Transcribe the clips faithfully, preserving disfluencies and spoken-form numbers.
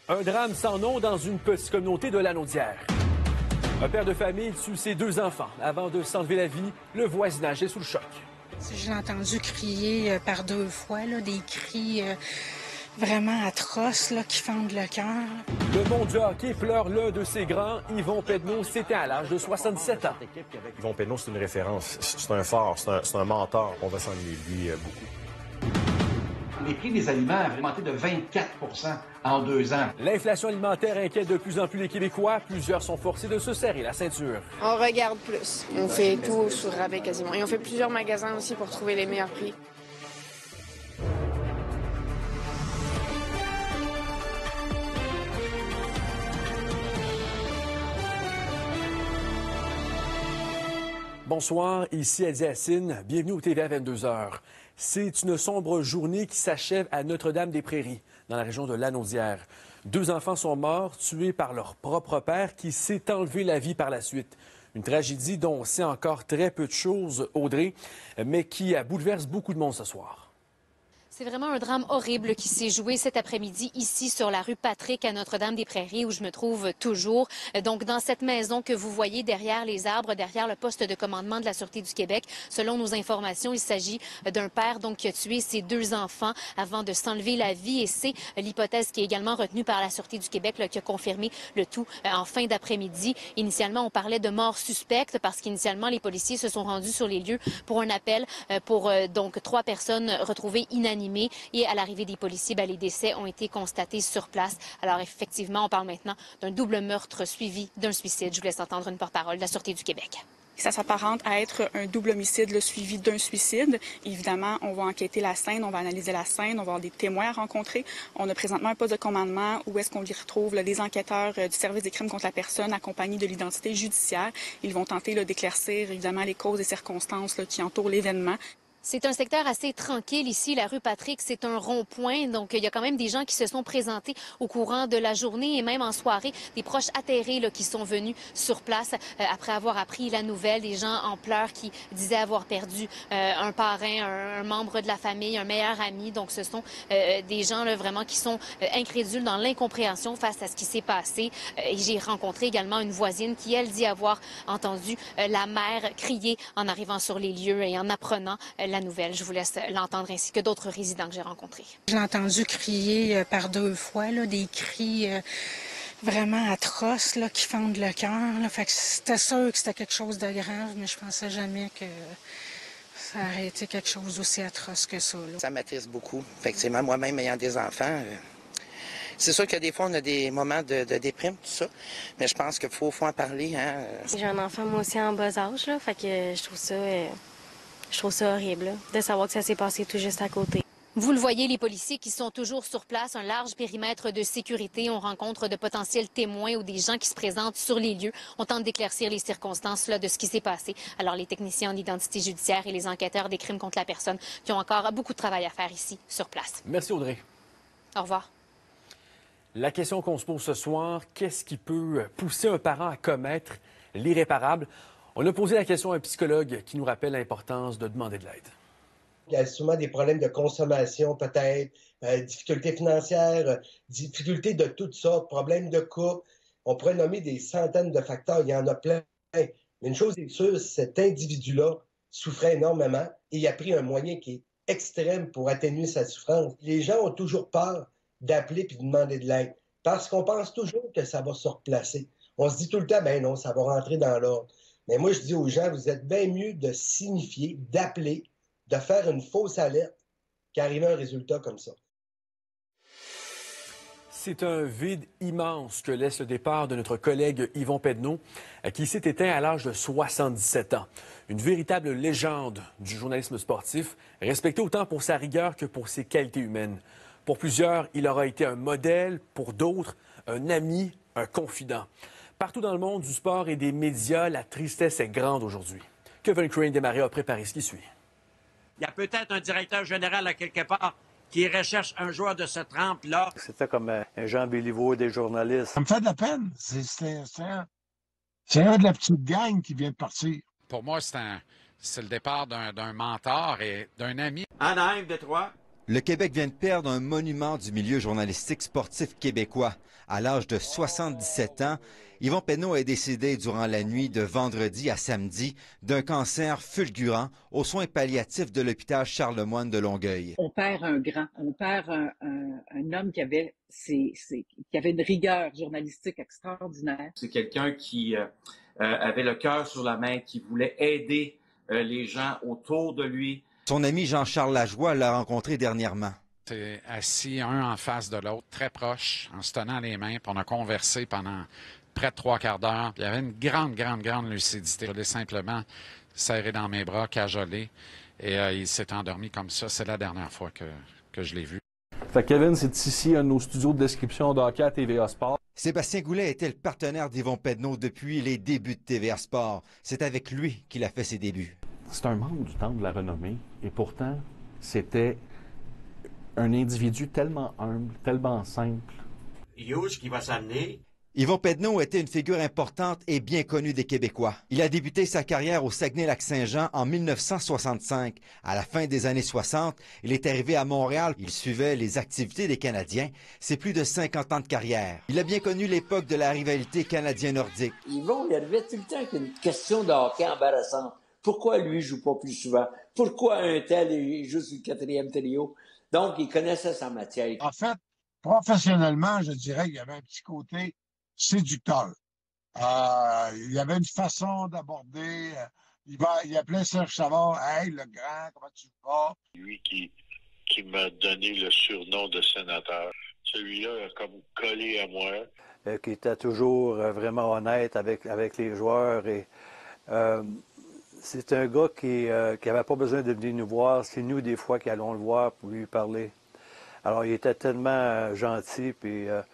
Un drame sans nom dans une petite communauté de Lanaudière. Un père de famille tue ses deux enfants. Avant de s'enlever la vie, le voisinage est sous le choc. J'ai entendu crier euh, par deux fois, là, des cris euh, vraiment atroces là, qui fendent le cœur. Le monde du hockey pleure l'un de ses grands. Yvon Pedneau s'éteint à l'âge de soixante-dix-sept ans. Yvon Pedneau, c'est une référence. C'est un phare, c'est un, c'est un mentor. On va s'ennuyer de lui euh, beaucoup. Les prix des aliments ont augmenté de vingt-quatre pour cent en deux ans. L'inflation alimentaire inquiète de plus en plus les Québécois. Plusieurs sont forcés de se serrer la ceinture. On regarde plus. On fait tout sur rabais quasiment. Et on fait plusieurs magasins aussi pour trouver les meilleurs prix. Bonsoir, ici Adi Assine. Bienvenue au T V à vingt-deux heures. C'est une sombre journée qui s'achève à Notre-Dame-des-Prairies, dans la région de Lanaudière. Deux enfants sont morts, tués par leur propre père qui s'est enlevé la vie par la suite. Une tragédie dont on sait encore très peu de choses, Audrey, mais qui bouleverse beaucoup de monde ce soir. C'est vraiment un drame horrible qui s'est joué cet après-midi ici sur la rue Patrick à Notre-Dame-des-Prairies où je me trouve toujours. Donc dans cette maison que vous voyez derrière les arbres, derrière le poste de commandement de la Sûreté du Québec, selon nos informations, il s'agit d'un père donc qui a tué ses deux enfants avant de s'enlever la vie et c'est l'hypothèse qui est également retenue par la Sûreté du Québec là, qui a confirmé le tout en fin d'après-midi. Initialement, on parlait de mort suspecte parce qu'initialement les policiers se sont rendus sur les lieux pour un appel pour donc trois personnes retrouvées inanimées. Et à l'arrivée des policiers, bien, les décès ont été constatés sur place. Alors effectivement, on parle maintenant d'un double meurtre suivi d'un suicide. Je vous laisse entendre une porte-parole de la Sûreté du Québec. Ça s'apparente à être un double homicide le suivi d'un suicide. Évidemment, on va enquêter la scène, on va analyser la scène, on va avoir des témoins à rencontrer. On a présentement un poste de commandement où est-ce qu'on y retrouve là, des enquêteurs euh, du service des crimes contre la personne accompagnés de l'identité judiciaire. Ils vont tenter là, d'éclaircir évidemment les causes et circonstances là, qui entourent l'événement. C'est un secteur assez tranquille ici, la rue Patrick, c'est un rond-point, donc il y a quand même des gens qui se sont présentés au courant de la journée et même en soirée, des proches atterrés là, qui sont venus sur place euh, après avoir appris la nouvelle, des gens en pleurs qui disaient avoir perdu euh, un parrain, un, un membre de la famille, un meilleur ami, donc ce sont euh, des gens là, vraiment qui sont euh, incrédules dans l'incompréhension face à ce qui s'est passé. Euh, et j'ai rencontré également une voisine qui, elle, dit avoir entendu euh, la mère crier en arrivant sur les lieux et en apprenant euh, la nouvelle. Je vous laisse l'entendre ainsi que d'autres résidents que j'ai rencontrés. J'ai entendu crier euh, par deux fois, là, des cris euh, vraiment atroces là, qui fendent le cœur. Fait que c'était sûr que c'était quelque chose de grave, mais je pensais jamais que ça aurait été quelque chose d'aussi atroce que ça. Là. Ça m'attriste beaucoup. Effectivement, moi-même ayant des enfants, euh, c'est sûr que des fois, on a des moments de, de déprime, tout ça, mais je pense qu'il faut, faut en parler. Hein. J'ai un enfant, moi aussi, en bas âge, là, fait que je trouve ça... Euh... Je trouve ça horrible là, de savoir que ça s'est passé tout juste à côté. Vous le voyez, les policiers qui sont toujours sur place, un large périmètre de sécurité. On rencontre de potentiels témoins ou des gens qui se présentent sur les lieux. On tente d'éclaircir les circonstances là, de ce qui s'est passé. Alors, les techniciens en identité judiciaire et les enquêteurs des crimes contre la personne qui ont encore beaucoup de travail à faire ici, sur place. Merci, Audrey. Au revoir. La question qu'on se pose ce soir, qu'est-ce qui peut pousser un parent à commettre l'irréparable? On a posé la question à un psychologue qui nous rappelle l'importance de demander de l'aide. Il y a souvent des problèmes de consommation, peut-être, euh, difficultés financières, euh, difficultés de toutes sortes, problèmes de couple. On pourrait nommer des centaines de facteurs, il y en a plein. Mais une chose est sûre, cet individu-là souffrait énormément et il a pris un moyen qui est extrême pour atténuer sa souffrance. Les gens ont toujours peur d'appeler puis de demander de l'aide parce qu'on pense toujours que ça va se replacer. On se dit tout le temps, ben non, ça va rentrer dans l'ordre. Mais moi, je dis aux gens, vous êtes bien mieux de signifier, d'appeler, de faire une fausse alerte qu'arriver à un résultat comme ça. C'est un vide immense que laisse le départ de notre collègue Yvon Pedneau, qui s'est éteint à l'âge de soixante-dix-sept ans. Une véritable légende du journalisme sportif, respecté autant pour sa rigueur que pour ses qualités humaines. Pour plusieurs, il aura été un modèle, pour d'autres, un ami, un confident. Partout dans le monde du sport et des médias, la tristesse est grande aujourd'hui. Kevin Crane Desmarais a préparé ce qui suit. Il y a peut-être un directeur général à quelque part qui recherche un joueur de ce trempe-là. C'était comme un Jean Béliveau des journalistes. Ça me fait de la peine. C'est, c'est, c'est, un, c'est un de la petite gang qui vient de partir. Pour moi, c'est, un, c'est le départ d'un, d'un mentor et d'un ami. Anaheim, Détroit, Le Québec vient de perdre un monument du milieu journalistique sportif québécois. À l'âge de soixante-dix-sept ans, Yvon Penneau est décédé durant la nuit de vendredi à samedi d'un cancer fulgurant aux soins palliatifs de l'hôpital Charlemagne de Longueuil. On perd un grand, on perd un, un, un homme qui avait, ses, ses, qui avait une rigueur journalistique extraordinaire. C'est quelqu'un qui euh, avait le cœur sur la main, qui voulait aider euh, les gens autour de lui. Son ami Jean-Charles Lajoie l'a rencontré dernièrement. On était assis un en face de l'autre, très proches, en se tenant les mains, puis on a conversé pendant près de trois quarts d'heure. Il y avait une grande, grande, grande lucidité. Je l'ai simplement serré dans mes bras, cajolé, et euh, il s'est endormi comme ça. C'est la dernière fois que, que je l'ai vu. Fait Kevin, c'est ici un de nos studios de description de hockey à T V A Sport. Sébastien Goulet était le partenaire d'Yvon Penneau depuis les débuts de T V A Sport. C'est avec lui qu'il a fait ses débuts. C'est un membre du Temple de la Renommée, et pourtant, c'était un individu tellement humble, tellement simple. Il est où ce qui va s'amener? Yvon Penneau était une figure importante et bien connue des Québécois. Il a débuté sa carrière au Saguenay-Lac-Saint-Jean en mille neuf cent soixante-cinq. À la fin des années soixante, il est arrivé à Montréal. Il suivait les activités des Canadiens. C'est plus de cinquante ans de carrière. Il a bien connu l'époque de la rivalité canadien-nordique. Yvon, il arrivait tout le temps avec une question de hockey embarrassante. Pourquoi lui joue pas plus souvent? Pourquoi un tel est juste le quatrième trio? Donc, il connaissait sa matière. En fait, professionnellement, je dirais qu'il y avait un petit côté séducteur. Euh, il y avait une façon d'aborder. Euh, il, va, il appelait Serge Savard, « Hey, le grand, comment tu vas? » Lui qui, qui m'a donné le surnom de sénateur. Celui-là a comme collé à moi. Euh, qui était toujours euh, vraiment honnête avec, avec les joueurs. Et euh, c'est un gars qui n'avait pas besoin de venir nous voir. C'est nous, des fois, qui allons le voir pour lui parler. Alors, il était tellement euh, gentil, puis euh,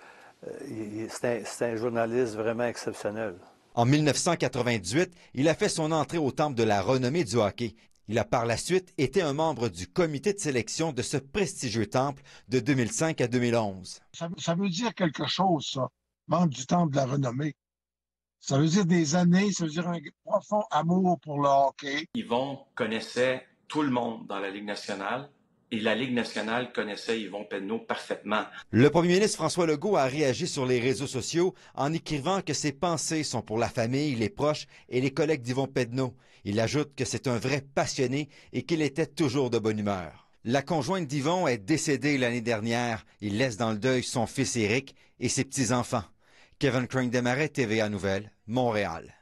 c'est un, un journaliste vraiment exceptionnel. En mille neuf cent quatre-vingt-dix-huit, il a fait son entrée au Temple de la Renommée du hockey. Il a par la suite été un membre du comité de sélection de ce prestigieux temple de deux mille cinq à deux mille onze. Ça, ça veut dire quelque chose, ça, membre du Temple de la Renommée. Ça veut dire des années, ça veut dire un profond amour pour le hockey. Yvon connaissait tout le monde dans la Ligue nationale et la Ligue nationale connaissait Yvon Penneau parfaitement. Le premier ministre François Legault a réagi sur les réseaux sociaux en écrivant que ses pensées sont pour la famille, les proches et les collègues d'Yvon Penneau. Il ajoute que c'est un vrai passionné et qu'il était toujours de bonne humeur. La conjointe d'Yvon est décédée l'année dernière. Il laisse dans le deuil son fils Éric et ses petits-enfants. Kevin Crane-Desmarais, T V A Nouvelles, Montréal.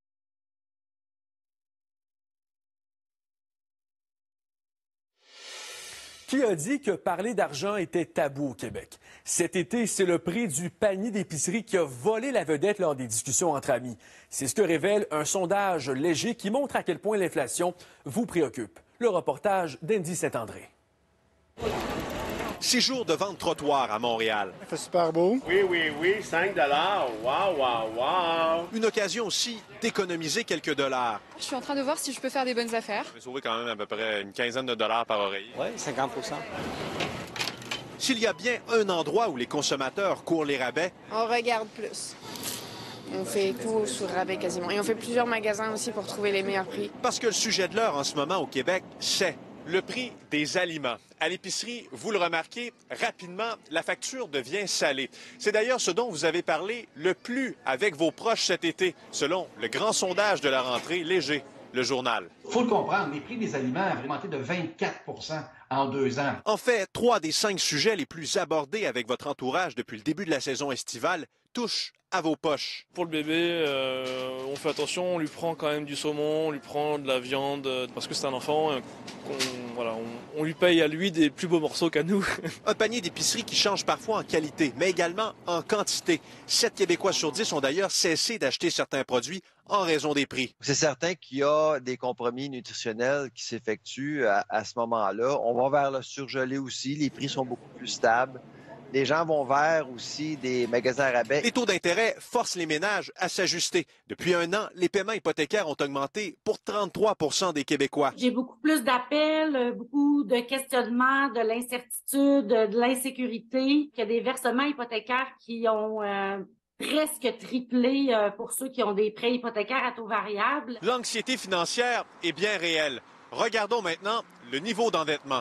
Qui a dit que parler d'argent était tabou au Québec? Cet été, c'est le prix du panier d'épicerie qui a volé la vedette lors des discussions entre amis. C'est ce que révèle un sondage léger qui montre à quel point l'inflation vous préoccupe. Le reportage d'Andy Saint-André. Six jours de vente trottoir à Montréal. Il fait super beau. Oui, oui, oui, cinq dollars. Wow, wow, wow. Une occasion aussi d'économiser quelques dollars. Je suis en train de voir si je peux faire des bonnes affaires. Je vais sauver quand même à peu près une quinzaine de dollars par oreiller. Oui, cinquante pour cent. S'il y a bien un endroit où les consommateurs courent les rabais, on regarde plus. On fait tout sur rabais quasiment. Et on fait plusieurs magasins aussi pour trouver les meilleurs prix. Parce que le sujet de l'heure en ce moment au Québec, c'est le prix des aliments. À l'épicerie, vous le remarquez, rapidement, la facture devient salée. C'est d'ailleurs ce dont vous avez parlé le plus avec vos proches cet été, selon le grand sondage de la rentrée Léger, le journal. Il faut le comprendre, les prix des aliments ont augmenté de vingt-quatre pour cent en deux ans. En fait, trois des cinq sujets les plus abordés avec votre entourage depuis le début de la saison estivale touchent à vos poches. Pour le bébé, euh, on fait attention, on lui prend quand même du saumon, on lui prend de la viande, parce que c'est un enfant, on, voilà, on, on lui paye à lui des plus beaux morceaux qu'à nous. Un panier d'épicerie qui change parfois en qualité, mais également en quantité. Sept Québécois sur dix ont d'ailleurs cessé d'acheter certains produits en raison des prix. C'est certain qu'il y a des compromis nutritionnels qui s'effectuent à, à ce moment-là. On va vers le surgelé aussi, les prix sont beaucoup plus stables. Les gens vont vers aussi des magasins à rabais. Les taux d'intérêt forcent les ménages à s'ajuster. Depuis un an, les paiements hypothécaires ont augmenté pour trente-trois pour cent des Québécois. J'ai beaucoup plus d'appels, beaucoup de questionnements, de l'incertitude, de l'insécurité, que des versements hypothécaires qui ont euh, presque triplé euh, pour ceux qui ont des prêts hypothécaires à taux variable. L'anxiété financière est bien réelle. Regardons maintenant le niveau d'endettement.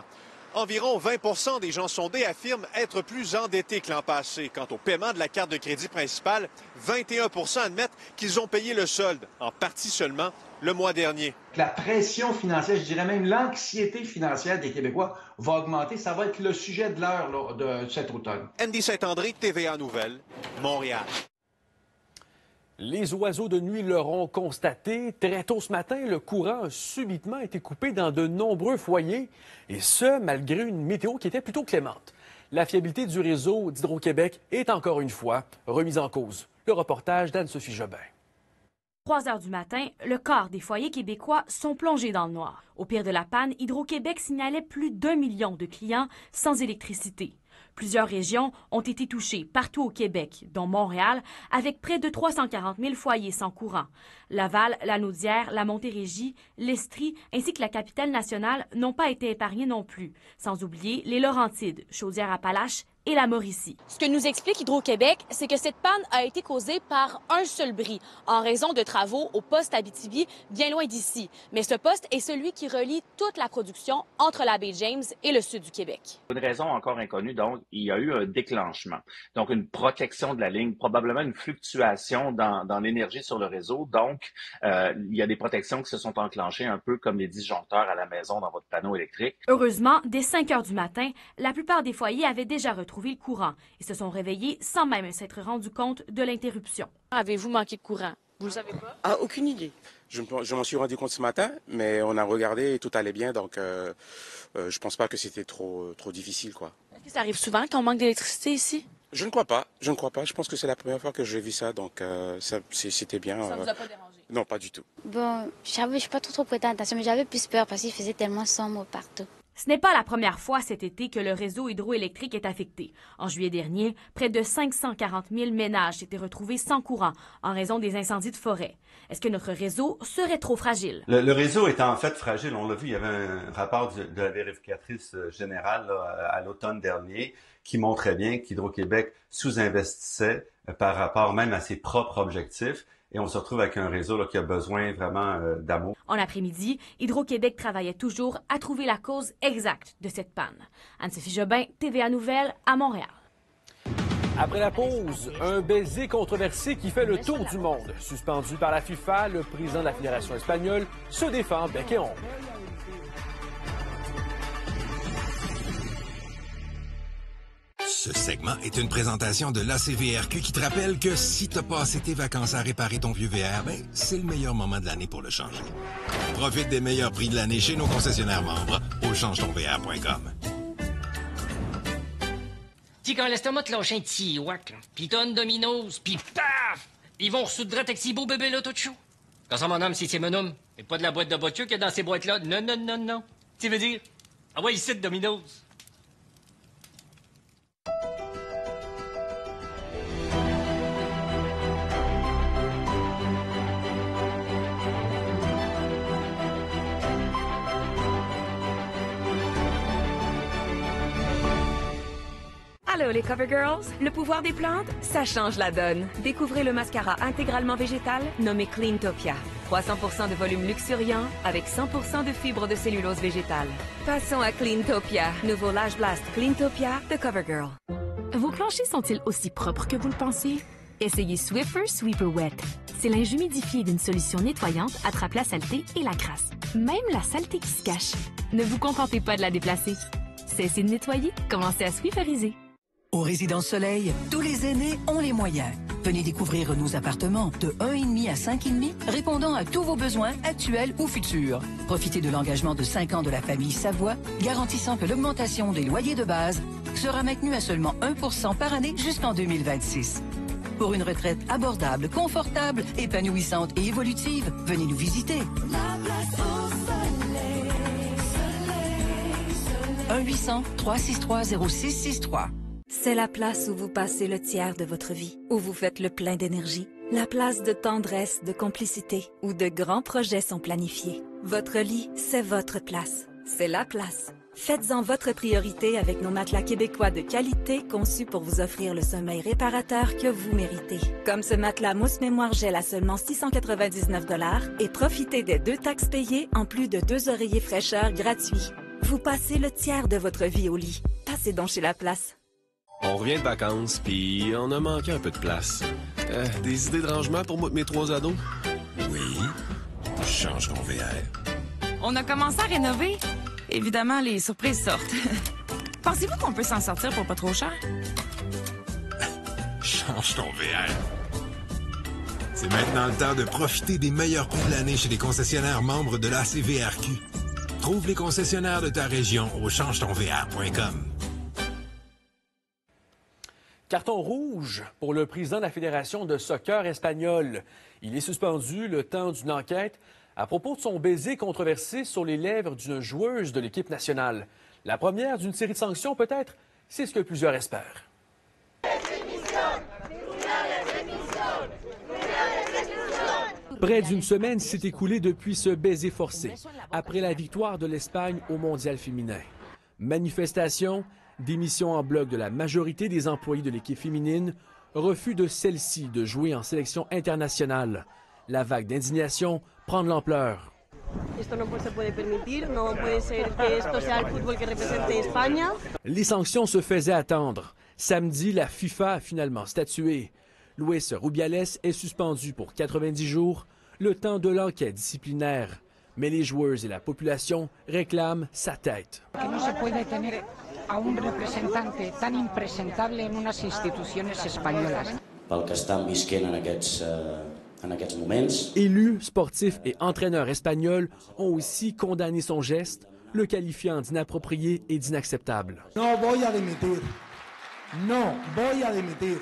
Environ vingt pour cent des gens sondés affirment être plus endettés que l'an passé. Quant au paiement de la carte de crédit principale, vingt et un pour cent admettent qu'ils ont payé le solde, en partie seulement, le mois dernier. La pression financière, je dirais même l'anxiété financière des Québécois va augmenter. Ça va être le sujet de l'heure de cet automne. Andy Saint-André, T V A Nouvelles, Montréal. Les oiseaux de nuit l'auront constaté. Très tôt ce matin, le courant a subitement été coupé dans de nombreux foyers, et ce, malgré une météo qui était plutôt clémente. La fiabilité du réseau d'Hydro-Québec est encore une fois remise en cause. Le reportage d'Anne-Sophie Jobin. trois heures du matin, le quart des foyers québécois sont plongés dans le noir. Au pire de la panne, Hydro-Québec signalait plus d'un million de clients sans électricité. Plusieurs régions ont été touchées partout au Québec, dont Montréal, avec près de trois cent quarante mille foyers sans courant. Laval, la Naudière, la Montérégie, l'Estrie ainsi que la capitale nationale n'ont pas été épargnés non plus, sans oublier les Laurentides, Chaudière-Appalaches et la Mauricie. Ce que nous explique Hydro-Québec, c'est que cette panne a été causée par un seul bris, en raison de travaux au poste Abitibi, bien loin d'ici. Mais ce poste est celui qui relie toute la production entre la baie James et le sud du Québec. Une raison encore inconnue, donc, il y a eu un déclenchement. Donc, une protection de la ligne, probablement une fluctuation dans, dans l'énergie sur le réseau. Donc, euh, il y a des protections qui se sont enclenchées, un peu comme les disjoncteurs à la maison dans votre panneau électrique. Heureusement, dès cinq heures du matin, la plupart des foyers avaient déjà retrouvé trouver le courant et se sont réveillés sans même s'être rendus compte de l'interruption. Avez-vous manqué de courant? Vous le savez pas? Ah, aucune idée. Je, je m'en suis rendu compte ce matin, mais on a regardé et tout allait bien, donc euh, euh, je pense pas que c'était trop, trop difficile, quoi. Est-ce que ça arrive souvent qu'on manque d'électricité ici? Je ne crois pas, je ne crois pas. Je pense que c'est la première fois que j'ai vu ça, donc euh, ça, c'était bien. Ça euh... vous a pas dérangé? Non, pas du tout. Bon, je ne suis pas trop, trop prêtée attention, mais j'avais plus peur parce qu'il faisait tellement sombre partout. Ce n'est pas la première fois cet été que le réseau hydroélectrique est affecté. En juillet dernier, près de cinq cent quarante mille ménages s'étaient retrouvés sans courant en raison des incendies de forêt. Est-ce que notre réseau serait trop fragile? Le, le réseau est en fait fragile. On l'a vu, il y avait un rapport de, de la vérificatrice générale là, à l'automne dernier qui montrait bien qu'Hydro-Québec sous-investissait par rapport même à ses propres objectifs. Et on se retrouve avec un réseau là, qui a besoin vraiment euh, d'amour. En après-midi, Hydro-Québec travaillait toujours à trouver la cause exacte de cette panne. Anne-Sophie Jobin, T V A Nouvelles, à Montréal. Après la pause, un baiser controversé qui fait le tour du monde. Suspendu par la FIFA, le président de la Fédération espagnole se défend bec et ongles. Ce segment est une présentation de l'A C V R Q qui te rappelle que si t'as passé tes vacances à réparer ton vieux V R, ben, c'est le meilleur moment de l'année pour le changer. Profite des meilleurs prix de l'année chez nos concessionnaires membres au change ton v r point com. T'sais, quand l'estomac te lâche un petit whack, pis t'as une Domino's, pis paf! Ils vont ressoudrer avec ces beaux bébés là tout chaud. Quand ça, mon homme, c'est mon homme, et pas de la boîte de voiture qu'il y a dans ces boîtes-là. Non, non, non, non. Tu veux dire? Ah ouais, ici, de Domino's. Allô les CoverGirls, le pouvoir des plantes, ça change la donne. Découvrez le mascara intégralement végétal nommé Cleantopia. trois cents pour cent de volume luxuriant avec cent pour cent de fibres de cellulose végétale. Passons à Cleantopia, nouveau Lash Blast Cleantopia de CoverGirl. Vos planchers sont-ils aussi propres que vous le pensez? Essayez Swiffer Sweeper Wet. C'est linge humidifié d'une solution nettoyante attrape la saleté et la crasse. Même la saleté qui se cache. Ne vous contentez pas de la déplacer. Cessez de nettoyer, commencez à Swifferiser. Au Résidence Soleil, tous les aînés ont les moyens. Venez découvrir nos appartements de un virgule cinq à cinq virgule cinq, répondant à tous vos besoins actuels ou futurs. Profitez de l'engagement de cinq ans de la famille Savoie, garantissant que l'augmentation des loyers de base sera maintenue à seulement un pour cent par année jusqu'en deux mille vingt-six. Pour une retraite abordable, confortable, épanouissante et évolutive, venez nous visiter. un huit cents, trois six trois, zéro six six trois. C'est la place où vous passez le tiers de votre vie, où vous faites le plein d'énergie. La place de tendresse, de complicité, où de grands projets sont planifiés. Votre lit, c'est votre place. C'est la place. Faites-en votre priorité avec nos matelas québécois de qualité conçus pour vous offrir le sommeil réparateur que vous méritez. Comme ce matelas mousse mémoire gel à seulement six cent quatre-vingt-dix-neuf dollars et profitez des deux taxes payées en plus de deux oreillers fraîcheur gratuits. Vous passez le tiers de votre vie au lit. Passez donc chez La Place. On revient de vacances, puis on a manqué un peu de place. Euh, des idées de rangement pour moi et mes trois ados? Oui. Change ton V R. On a commencé à rénover. Évidemment, les surprises sortent. Pensez-vous qu'on peut s'en sortir pour pas trop cher? Change ton V R. C'est maintenant le temps de profiter des meilleurs prix de l'année chez les concessionnaires membres de l'A C V R Q. Trouve les concessionnaires de ta région au change ton V R point com. Carton rouge pour le président de la Fédération de soccer espagnole. Il est suspendu le temps d'une enquête à propos de son baiser controversé sur les lèvres d'une joueuse de l'équipe nationale. La première d'une série de sanctions, peut-être, c'est ce que plusieurs espèrent. Près d'une semaine s'est écoulée depuis ce baiser forcé, après la victoire de l'Espagne au Mondial féminin. Manifestations, démission en bloc de la majorité des employés de l'équipe féminine, refus de celle-ci de jouer en sélection internationale. La vague d'indignation prend de l'ampleur. Les sanctions se faisaient attendre. Samedi, la FIFA a finalement statué. Luis Rubiales est suspendu pour quatre-vingt-dix jours, le temps de l'enquête disciplinaire. Mais les joueuses et la population réclament sa tête. A un representante tan impresentable en unes institucions espagnoles. Pel que estan visquent en aquests, uh, en aquests moments. Élus, sportifs et entraîneurs espagnols ont aussi condamné son geste, le qualifiant d'inapproprié et d'inacceptable. No voy a dimitir. No voy a dimitir.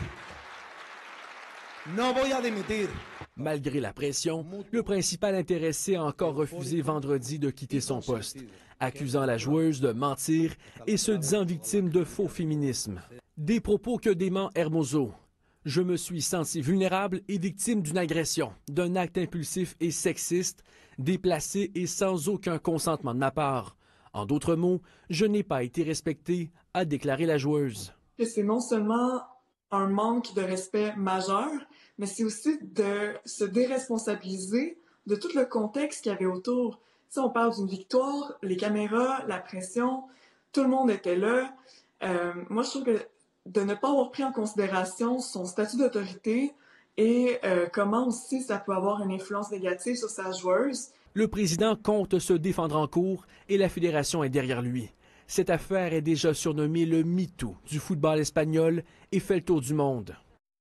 No voy a dimitir. Malgré la pression, le principal intéressé a encore refusé vendredi de quitter son poste, accusant la joueuse de mentir et se disant victime de faux féminisme. Des propos que dément Hermoso. Je me suis senti vulnérable et victime d'une agression, d'un acte impulsif et sexiste, déplacé et sans aucun consentement de ma part. En d'autres mots, je n'ai pas été respectée, a déclaré la joueuse. C'est non seulement un manque de respect majeur, mais c'est aussi de se déresponsabiliser de tout le contexte qu'il y avait autour. Si on parle d'une victoire, les caméras, la pression, tout le monde était là. Euh, moi, je trouve que de ne pas avoir pris en considération son statut d'autorité et euh, comment aussi ça peut avoir une influence négative sur sa joueuse. Le président compte se défendre en cours et la fédération est derrière lui. Cette affaire est déjà surnommée le MeToo du football espagnol et fait le tour du monde.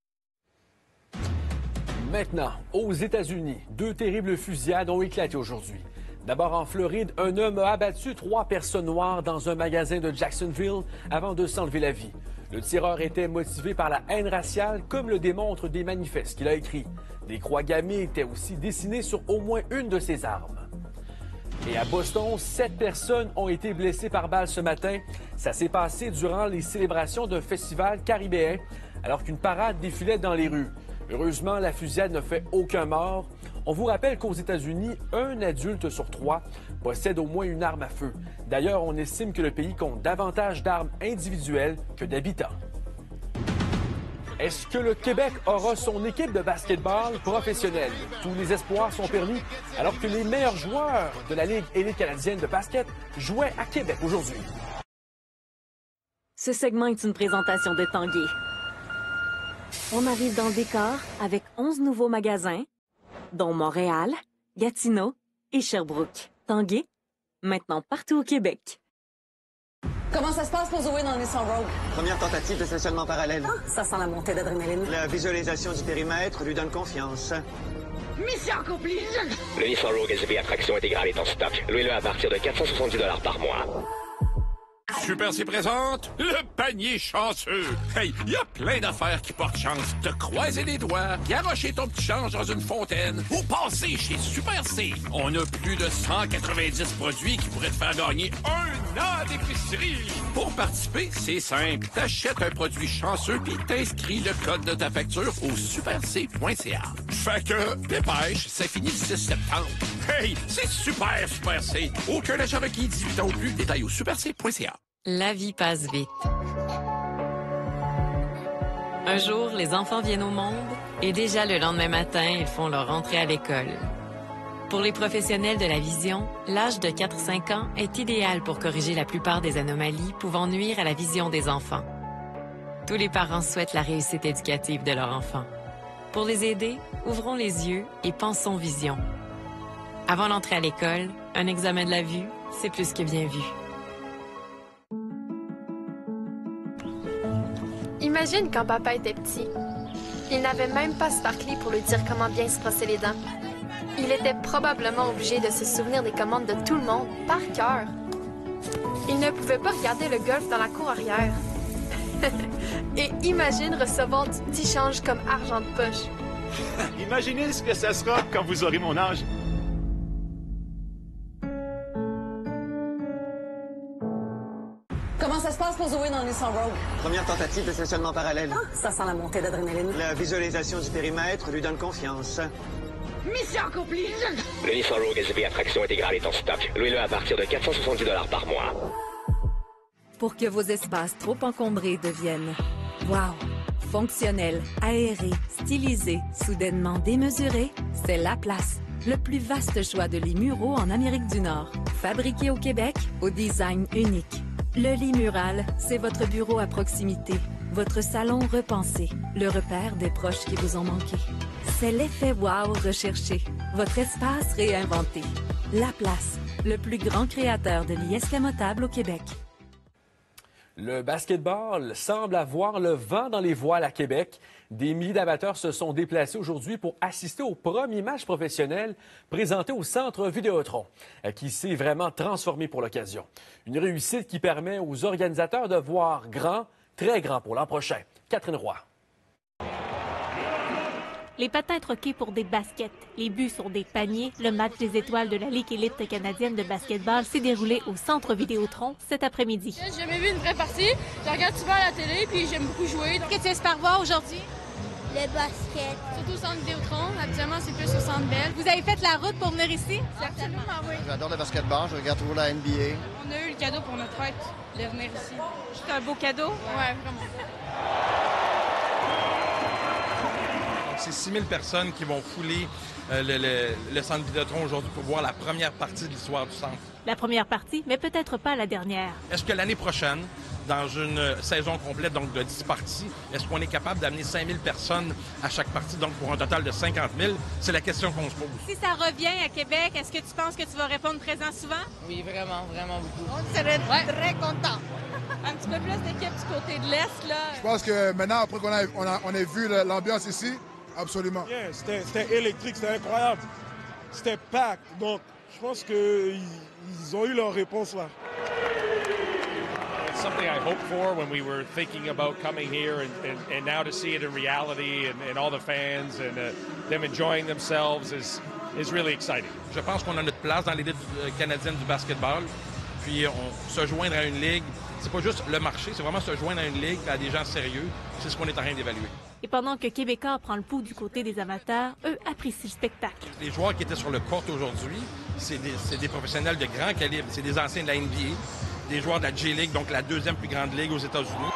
Maintenant, aux États-Unis, deux terribles fusillades ont éclaté aujourd'hui. D'abord en Floride, un homme a abattu trois personnes noires dans un magasin de Jacksonville avant de s'enlever la vie. Le tireur était motivé par la haine raciale, comme le démontrent des manifestes qu'il a écrits. Des croix gammées étaient aussi dessinées sur au moins une de ses armes. Et à Boston, sept personnes ont été blessées par balle ce matin. Ça s'est passé durant les célébrations d'un festival caribéen, alors qu'une parade défilait dans les rues. Heureusement, la fusillade ne fait aucun mort. On vous rappelle qu'aux États-Unis, un adulte sur trois possède au moins une arme à feu. D'ailleurs, on estime que le pays compte davantage d'armes individuelles que d'habitants. Est-ce que le Québec aura son équipe de basketball professionnelle? Tous les espoirs sont permis alors que les meilleurs joueurs de la Ligue élite canadienne de basket jouaient à Québec aujourd'hui. Ce segment est une présentation de Tanguay. On arrive dans le décor avec onze nouveaux magasins, dont Montréal, Gatineau et Sherbrooke. Tanguay, maintenant partout au Québec. Comment ça se passe pour Zoé dans le Nissan Rogue? Première tentative de stationnement parallèle. Ah, ça sent la montée d'adrénaline. La visualisation du périmètre lui donne confiance. Mission accomplie! Le Nissan Rogue S U V à traction intégrale est en stock. Louez-le à partir de quatre cent soixante-dix dollars par mois. Super C présente le panier chanceux. Hey, il y a plein d'affaires qui portent chance. Te croiser les doigts, garrocher ton petit change dans une fontaine ou passer chez Super C. On a plus de cent quatre-vingt-dix produits qui pourraient te faire gagner un an d'épicerie. Pour participer, c'est simple. T'achètes un produit chanceux puis t'inscris le code de ta facture au super c point c a. Fait que, dépêche, ça finit le six septembre. Hey, c'est super Super C. Aucun achat requis, dix-huit ans ou plus. Détail au super c point c a. La vie passe vite. Un jour, les enfants viennent au monde et déjà le lendemain matin, ils font leur entrée à l'école. Pour les professionnels de la vision, l'âge de quatre à cinq ans est idéal pour corriger la plupart des anomalies pouvant nuire à la vision des enfants. Tous les parents souhaitent la réussite éducative de leur enfant. Pour les aider, ouvrons les yeux et pensons vision. Avant l'entrée à l'école, un examen de la vue, c'est plus que bien vu. Imagine quand papa était petit. Il n'avait même pas Sparkly pour lui dire comment bien se brosser les dents. Il était probablement obligé de se souvenir des commandes de tout le monde, par cœur. Il ne pouvait pas regarder le golf dans la cour arrière. Et imagine recevoir du petit change comme argent de poche. Imaginez ce que ça sera quand vous aurez mon âge. Comment ça se passe pour Zoé dans Nissan Rogue? Première tentative de stationnement parallèle. Ah, ça sent la montée d'adrénaline. La visualisation du périmètre lui donne confiance. Mission accomplie! Le Nissan Rogue S U V à traction intégrale est en stock. Louez-le à partir de quatre cent soixante-dix dollars par mois. Pour que vos espaces trop encombrés deviennent wow, fonctionnels, aérés, stylisés, soudainement démesurés, c'est La Place. Le plus vaste choix de lits muraux en Amérique du Nord. Fabriqué au Québec, au design unique. Le lit mural, c'est votre bureau à proximité, votre salon repensé, le repère des proches qui vous ont manqué. C'est l'effet wow recherché, votre espace réinventé. La Place, le plus grand créateur de lits escamotables au Québec. Le basketball semble avoir le vent dans les voiles à Québec. Des milliers d'amateurs se sont déplacés aujourd'hui pour assister au premier match professionnel présenté au Centre Vidéotron, qui s'est vraiment transformé pour l'occasion. Une réussite qui permet aux organisateurs de voir grand, très grand pour l'an prochain. Catherine Roy. Les patins troqués pour des baskets, les buts sur des paniers, le match des étoiles de la Ligue élite canadienne de basketball s'est déroulé au Centre Vidéotron cet après-midi. J'ai jamais vu une vraie partie. Je regarde souvent à la télé puis j'aime beaucoup jouer. Qu'est-ce que tu espères voir aujourd'hui? Le basket. Surtout au Centre Vidéotron. Habituellement, c'est plus au Centre Bell. Vous avez fait la route pour venir ici? Absolument, oui. J'adore le basketball. Je regarde toujours la N B A. On a eu le cadeau pour notre fête de venir ici. C'est un beau cadeau? Ouais, vraiment. C'est six mille personnes qui vont fouler euh, le, le, le Centre Vidéotron aujourd'hui pour voir la première partie de l'histoire du centre. La première partie, mais peut-être pas la dernière. Est-ce que l'année prochaine, dans une saison complète donc de dix parties, est-ce qu'on est capable d'amener cinq mille personnes à chaque partie, donc pour un total de cinquante mille? C'est la question qu'on se pose. Si ça revient à Québec, est-ce que tu penses que tu vas répondre présent souvent? Oui, vraiment, vraiment beaucoup. On serait ouais. très contents. Un petit peu plus d'équipe du côté de l'Est, là. Je pense que maintenant, après qu'on a, on a, on a vu l'ambiance ici, absolument. Yeah, c'était électrique, c'était incroyable. C'était pack. Donc, je pense qu'ils ils ont eu leur réponse là. It's something I hoped for when we were thinking about coming here, and, and, and now to see it in reality, and, and all the fans and uh, them enjoying themselves is, is really exciting. Je pense qu'on a notre place dans l'élite canadienne du basketball. Puis on se joindre à une ligue, c'est pas juste le marché, c'est vraiment se joindre à une ligue, à des gens sérieux. C'est ce qu'on est en train d'évaluer. Et pendant que Québécois prend le pouls du côté des amateurs, eux apprécient le spectacle. Les joueurs qui étaient sur le court aujourd'hui, c'est des, des professionnels de grand calibre. C'est des anciens de la N B A, des joueurs de la J-League, donc la deuxième plus grande ligue aux États-Unis.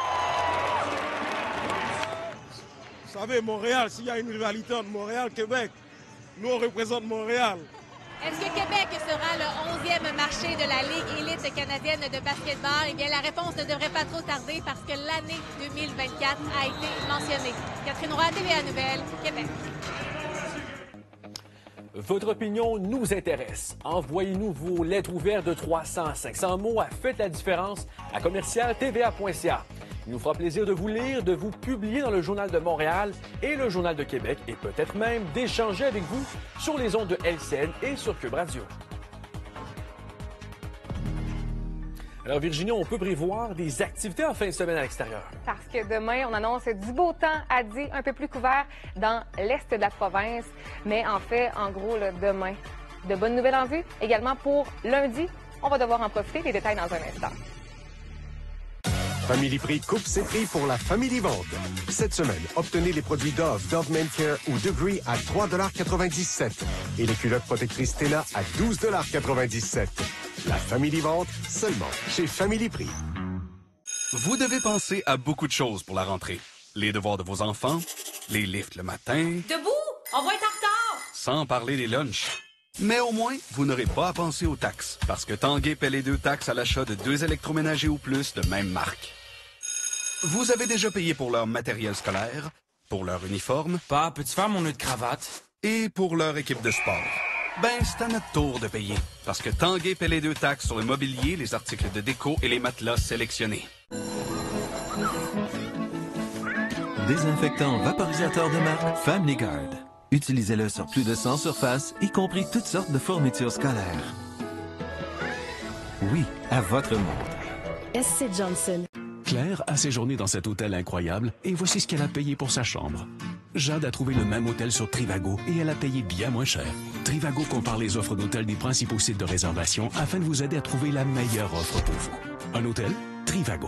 Vous savez, Montréal, s'il y a une rivalité entre Montréal et Québec, nous on représente Montréal. Est-ce que Québec sera le onzième marché de la Ligue élite canadienne de basketball? Eh bien, la réponse ne devrait pas trop tarder parce que l'année deux mille vingt-quatre a été mentionnée. Catherine Roy, T V A Nouvelles, Québec. Votre opinion nous intéresse. Envoyez-nous vos lettres ouvertes de trois cents à cinq cents mots à Faites la différence à commercial T V A point C A. Il nous fera plaisir de vous lire, de vous publier dans le Journal de Montréal et le Journal de Québec et peut-être même d'échanger avec vous sur les ondes de L C N et sur Cube Radio. Alors Virginie, on peut prévoir des activités en fin de semaine à l'extérieur. Parce que demain, on annonce du beau temps à dire un peu plus couvert dans l'est de la province. Mais en fait, en gros, là, demain, de bonnes nouvelles en vue. Également pour lundi, on va devoir en profiter. Les détails dans un instant. Family Prix coupe ses prix pour la Family Vente. Cette semaine, obtenez les produits Dove, Dove Men Care ou Degree à trois dollars quatre-vingt-dix-sept et les culottes protectrices Stella à douze dollars quatre-vingt-dix-sept. La Family Vente, seulement chez Family Prix. Vous devez penser à beaucoup de choses pour la rentrée. Les devoirs de vos enfants, les lifts le matin... Debout! On va être en retard! Sans parler des lunchs. Mais au moins, vous n'aurez pas à penser aux taxes, parce que Tanguay paie les deux taxes à l'achat de deux électroménagers ou plus de même marque. Vous avez déjà payé pour leur matériel scolaire, pour leur uniforme... Pa, peux-tu faire mon nœud de cravate? Et pour leur équipe de sport. Ben, c'est à notre tour de payer, parce que Tanguay paie les deux taxes sur le mobilier, les articles de déco et les matelas sélectionnés. Désinfectant vaporisateur de marque Family Guard. Utilisez-le sur plus de cent surfaces, y compris toutes sortes de fournitures scolaires. Oui, à votre montre. S C Johnson. Claire a séjourné dans cet hôtel incroyable et voici ce qu'elle a payé pour sa chambre. Jade a trouvé le même hôtel sur Trivago et elle a payé bien moins cher. Trivago compare les offres d'hôtel des principaux sites de réservation afin de vous aider à trouver la meilleure offre pour vous. Un hôtel, Trivago.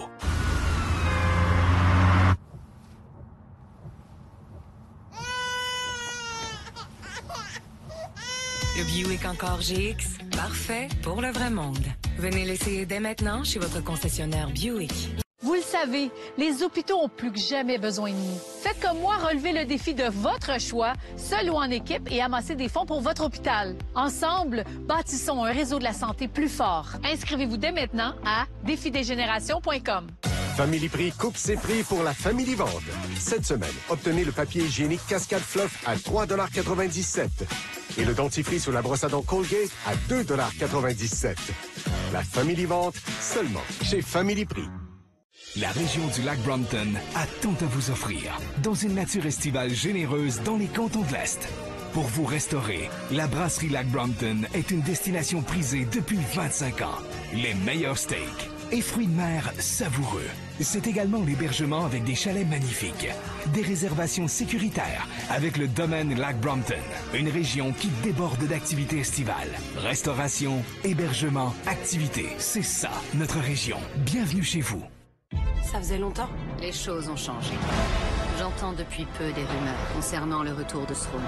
Le Buick Encore G X, parfait pour le vrai monde. Venez l'essayer dès maintenant chez votre concessionnaire Buick. Vous le savez, les hôpitaux ont plus que jamais besoin de nous. Faites comme moi, relevez le défi de votre choix, seul ou en équipe, et amassez des fonds pour votre hôpital. Ensemble, bâtissons un réseau de la santé plus fort. Inscrivez-vous dès maintenant à défi des générations point com. Family Prix coupe ses prix pour la Family Vente. Cette semaine, obtenez le papier hygiénique Cascade Fluff à trois dollars quatre-vingt-dix-sept et le dentifrice ou la brosse à dents Colgate à deux dollars quatre-vingt-dix-sept. La Family Vente, seulement chez Family Prix. La région du lac Brompton a tant à vous offrir, dans une nature estivale généreuse dans les cantons de l'Est. Pour vous restaurer, la brasserie Lac Brompton est une destination prisée depuis vingt-cinq ans. Les meilleurs steaks et fruits de mer savoureux. C'est également l'hébergement avec des chalets magnifiques. Des réservations sécuritaires avec le domaine Lac Brompton. Une région qui déborde d'activités estivales. Restauration, hébergement, activités. C'est ça, notre région. Bienvenue chez vous. Ça faisait longtemps. Les choses ont changé. J'entends depuis peu des rumeurs concernant le retour de Throne.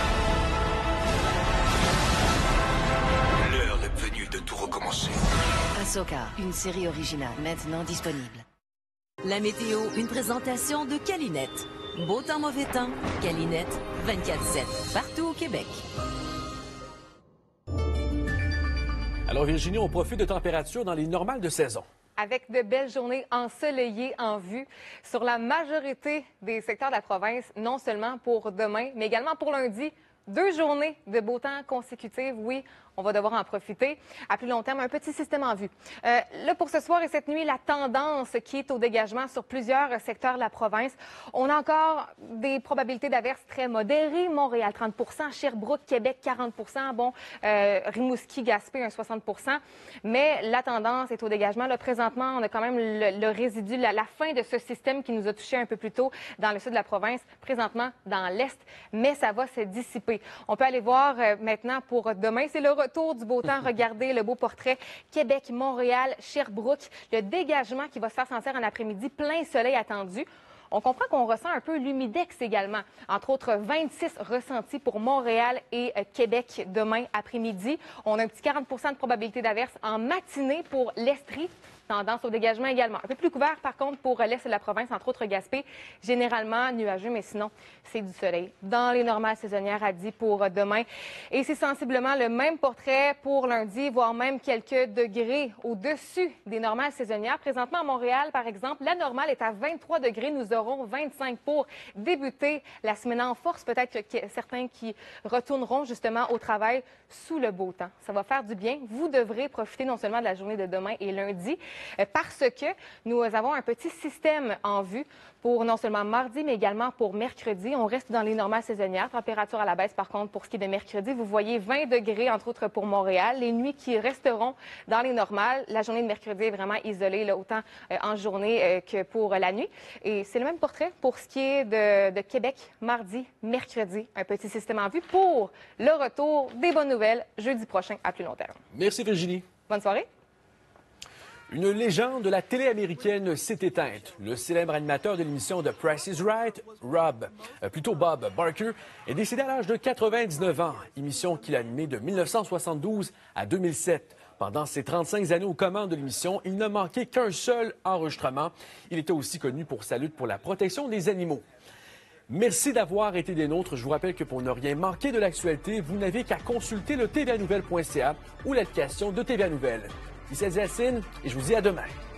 L'heure est venue de tout recommencer. Ahsoka, une série originale maintenant disponible. La météo, une présentation de Calinette. Beau temps, mauvais temps, Calinette, vingt-quatre sept, partout au Québec. Alors Virginie, on profite de températures dans les normales de saison. Avec de belles journées ensoleillées en vue sur la majorité des secteurs de la province, non seulement pour demain, mais également pour lundi. Deux journées de beau temps consécutives, oui, on va devoir en profiter. À plus long terme, un petit système en vue. Euh, là, pour ce soir et cette nuit, la tendance qui est au dégagement sur plusieurs secteurs de la province. On a encore des probabilités d'averses très modérées. Montréal, trente pour cent. Sherbrooke, Québec, quarante pour cent. Bon, euh, Rimouski, Gaspé, un soixante pour cent. Mais la tendance est au dégagement. Là, présentement, on a quand même le, le résidu, la, la fin de ce système qui nous a touché un peu plus tôt dans le sud de la province, présentement dans l'est. Mais ça va se dissiper. On peut aller voir euh, maintenant pour demain. C'est le retour du beau temps. Regardez le beau portrait. Québec, Montréal, Sherbrooke. Le dégagement qui va se faire sentir en après-midi. Plein soleil attendu. On comprend qu'on ressent un peu l'humidex également. Entre autres, vingt-six ressentis pour Montréal et euh, Québec demain après-midi. On a un petit quarante pour cent de probabilité d'averse en matinée pour l'Estrie. Tendance au dégagement également. Un peu plus couvert, par contre, pour l'est de la province, entre autres Gaspé. Généralement nuageux, mais sinon, c'est du soleil. Dans les normales saisonnières, à dix pour demain. Et c'est sensiblement le même portrait pour lundi, voire même quelques degrés au-dessus des normales saisonnières. Présentement, à Montréal, par exemple, la normale est à vingt-trois degrés. Nous aurons vingt-cinq pour débuter la semaine en force. Peut-être que certains qui retourneront justement au travail sous le beau temps. Ça va faire du bien. Vous devrez profiter non seulement de la journée de demain et lundi, parce que nous avons un petit système en vue pour non seulement mardi, mais également pour mercredi. On reste dans les normales saisonnières. Température à la baisse, par contre, pour ce qui est de mercredi. Vous voyez vingt degrés, entre autres, pour Montréal. Les nuits qui resteront dans les normales. La journée de mercredi est vraiment isolée, là, autant euh, en journée euh, que pour la nuit. Et c'est le même portrait pour ce qui est de, de Québec, mardi, mercredi. Un petit système en vue pour le retour des bonnes nouvelles jeudi prochain à plus long terme. Merci, Virginie. Bonne soirée. Une légende de la télé américaine s'est éteinte. Le célèbre animateur de l'émission The Price is Right, Rob, euh, plutôt Bob Barker, est décédé à l'âge de quatre-vingt-dix-neuf ans, émission qu'il a animée de mille neuf cent soixante-douze à deux mille sept. Pendant ses trente-cinq années aux commandes de l'émission, il ne manquait qu'un seul enregistrement. Il était aussi connu pour sa lutte pour la protection des animaux. Merci d'avoir été des nôtres. Je vous rappelle que pour ne rien manquer de l'actualité, vous n'avez qu'à consulter le T V A Nouvelles point C A ou l'application de T V A Nouvelles. Ici Yacine et je vous dis à demain.